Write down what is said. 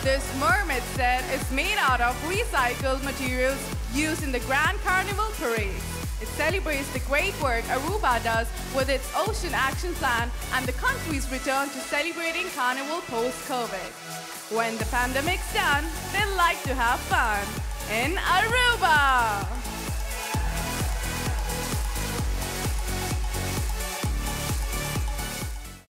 This mermaid set is made out of recycled materials used in the Grand Carnival Parade. It celebrates the great work Aruba does with its Ocean Action Plan and the country's return to celebrating Carnival post-COVID. When the pandemic's done, they like to have fun in Aruba.